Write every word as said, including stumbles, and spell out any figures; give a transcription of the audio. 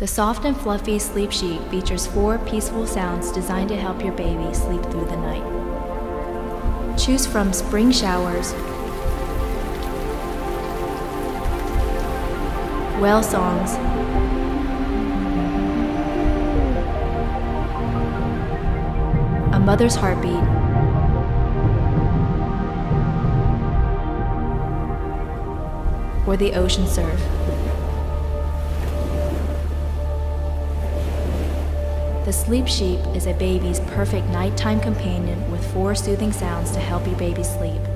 The soft and fluffy sleep sheet features four peaceful sounds designed to help your baby sleep through the night. Choose from spring showers, whale songs, a mother's heartbeat, or the ocean surf. The Sleep Sheep is a baby's perfect nighttime companion with four soothing sounds to help your baby sleep.